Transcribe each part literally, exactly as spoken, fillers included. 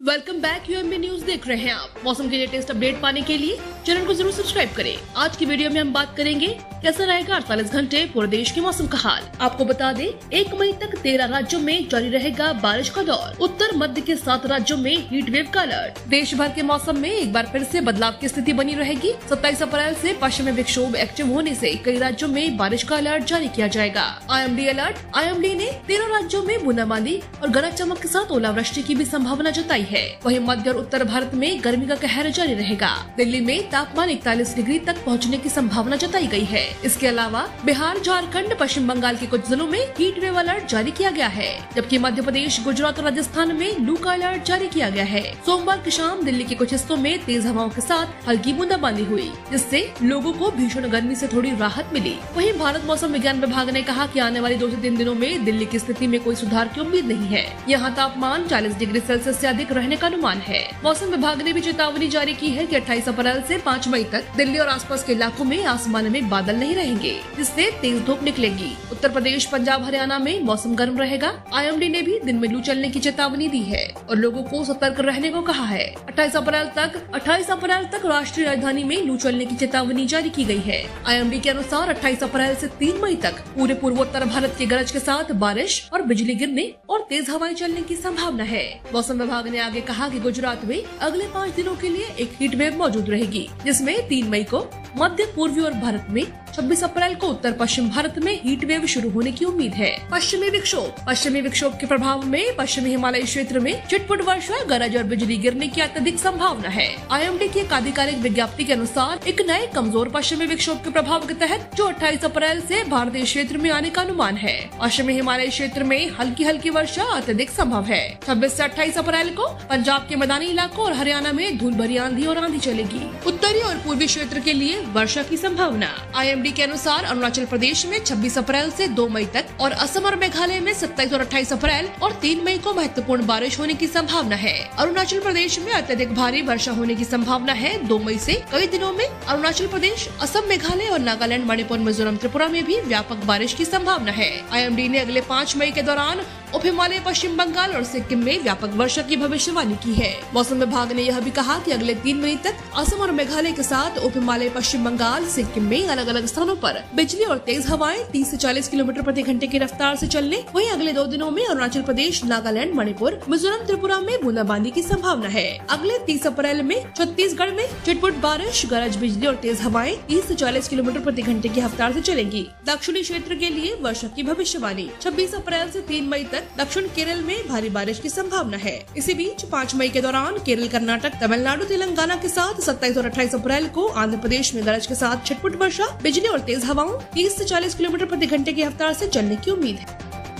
Welcome back. UMB news देख रहे हैं आप। मौसम के लेटेस्ट अपडेट पाने के लिए चैनल को जरूर सब्सक्राइब करें। आज की वीडियो में हम बात करेंगे कैसा रहेगा अड़तालीस घंटे पूरे देश के मौसम का हाल। आपको बता दें, एक मई तक तेरह राज्यों में जारी रहेगा बारिश का दौर। उत्तर मध्य के सात राज्यों में हीट वेव का अलर्ट। देश भर के मौसम में एक बार फिर से बदलाव की स्थिति बनी रहेगी। सत्ताईस अप्रैल से पश्चिमी विक्षोभ एक्टिव होने से कई राज्यों में बारिश का अलर्ट जारी किया जाएगा। IMD alert. आईएमडी ने तेरह राज्यों में बूंदाबांदी और गरज चमक के साथ ओलावृष्टि की भी संभावना जताई है। वहीं मध्य और उत्तर भारत में गर्मी का कहर जारी रहेगा। दिल्ली में तापमान इकतालीस डिग्री तक पहुंचने की संभावना जताई गई है। इसके अलावा बिहार, झारखंड, पश्चिम बंगाल के कुछ जिलों में हीट वेव अलर्ट जारी किया गया है, जबकि मध्य प्रदेश, गुजरात और राजस्थान में लू का अलर्ट जारी किया गया है। सोमवार की शाम दिल्ली के कुछ हिस्सों में तेज हवाओं के साथ हल्की बूंदाबांदी हुई, जिससे लोगों को भीषण गर्मी से थोड़ी राहत मिली। वहीं भारत मौसम विज्ञान विभाग ने कहा कि आने वाली दो से तीन दिनों में दिल्ली की स्थिति में कोई सुधार की उम्मीद नहीं है। यहाँ तापमान चालीस डिग्री सेल्सियस से अधिक रहने का अनुमान है। मौसम विभाग ने भी चेतावनी जारी की है कि अट्ठाईस अप्रैल से पाँच मई तक दिल्ली और आसपास के इलाकों में आसमान में बादल नहीं रहेंगे, जिससे तेज धूप निकलेगी। उत्तर प्रदेश, पंजाब, हरियाणा में मौसम गर्म रहेगा। आईएमडी ने भी दिन में लू चलने की चेतावनी दी है और लोगों को सतर्क रहने को कहा है। अट्ठाईस अप्रैल तक अट्ठाईस अप्रैल तक राष्ट्रीय राजधानी में लू चलने की चेतावनी जारी की गई है। आईएमडी के अनुसार अट्ठाईस अप्रैल से तीन मई तक पूरे पूर्वोत्तर भारत के गरज के साथ बारिश और बिजली गिरने और तेज हवाएं चलने की संभावना है। मौसम विभाग ने आगे कहा कि गुजरात में अगले पाँच दिनों के लिए एक हीट वेव मौजूद रहेगी, जिसमें तीन मई को मध्य पूर्वी और भारत में, छब्बीस अप्रैल को उत्तर पश्चिम भारत में हीट वेव शुरू होने की उम्मीद है। पश्चिमी विक्षोभ। पश्चिमी विक्षोभ के प्रभाव में पश्चिमी हिमालय क्षेत्र में छिटपुट वर्षा, गरज और बिजली गिरने की अत्यधिक संभावना है। आईएमडी की एक आधिकारिक विज्ञप्ति के अनुसार एक नए कमजोर पश्चिमी विक्षोभ के प्रभाव के तहत जो अट्ठाईस अप्रैल से भारतीय क्षेत्र में आने का अनुमान है। पश्चिमी हिमालय क्षेत्र में हल्की हल्की वर्षा अत्यधिक संभव है। छब्बीस से अट्ठाईस अप्रैल को पंजाब के मैदानी इलाकों और हरियाणा में धूल भरी आंधी और आंधी चलेगी। उत्तरी और पूर्वी क्षेत्र के लिए वर्षा की संभावना। आईएमडी के अनुसार अरुणाचल प्रदेश में छब्बीस अप्रैल से दो मई तक और असम और मेघालय में सत्ताईस और अट्ठाईस अप्रैल और तीन मई को महत्वपूर्ण बारिश होने की संभावना है। अरुणाचल प्रदेश में अत्यधिक भारी वर्षा होने की संभावना है। दो मई से कई दिनों में अरुणाचल प्रदेश, असम, मेघालय और नागालैंड, मणिपुर, मिजोरम, त्रिपुरा में भी व्यापक बारिश की संभावना है। आईएमडी ने अगले पाँच मई के दौरान उप हिमालय, पश्चिम बंगाल और सिक्किम में व्यापक वर्षा की भविष्यवाणी की है। मौसम विभाग ने यह भी कहा कि अगले तीन मई तक असम और मेघालय के साथ उप हिमालय, पश्चिम बंगाल, सिक्किम में अलग अलग स्थानों पर बिजली और तेज हवाएं तीस से चालीस किलोमीटर प्रति घंटे की रफ्तार से चलने। वहीं अगले दो दिनों में अरुणाचल प्रदेश, नागालैंड, मणिपुर, मिजोरम, त्रिपुरा में बूंदाबांदी की संभावना है। अगले तीस अप्रैल में छत्तीसगढ़ में छिटपुट बारिश, गरज, बिजली और तेज हवाएं तीस से चालीस किलोमीटर प्रति घंटे की रफ्तार से चलेंगी। दक्षिणी क्षेत्र के लिए वर्षा की भविष्यवाणी। छब्बीस अप्रैल से तीन मई तक दक्षिण केरल में भारी बारिश की संभावना है। इसी बीच पाँच मई के दौरान केरल, कर्नाटक, तमिलनाडु, तेलंगाना के साथ सत्ताईस और अट्ठाईस अप्रैल को आंध्र प्रदेश में गरज के साथ छिटपुट वर्षा, बिजली और तेज हवाओं तीस से चालीस किलोमीटर प्रति घंटे की रफ्तार से चलने की उम्मीद है।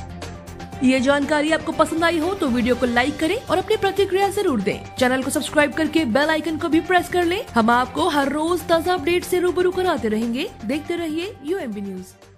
ये जानकारी आपको पसंद आई हो तो वीडियो को लाइक करें और अपनी प्रतिक्रिया जरूर दें। चैनल को सब्सक्राइब करके बेल आइकन को भी प्रेस कर लें। हम आपको हर रोज ताज़ा अपडेट से रूबरू कराते रहेंगे। देखते रहिए यूएमबी न्यूज।